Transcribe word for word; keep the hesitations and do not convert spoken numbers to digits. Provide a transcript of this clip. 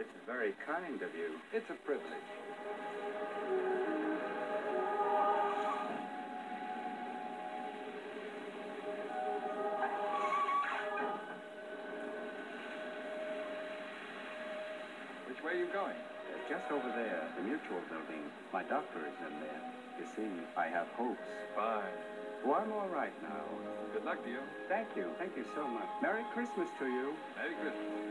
This is very kind of you. It's a privilege. Which way are you going? Uh, just over there, the Mutual Building. My doctor is in there. You see, I have hopes. Fine. Oh, I'm all right now. Good luck to you. Thank you. Thank you so much. Merry Christmas to you. Merry Christmas.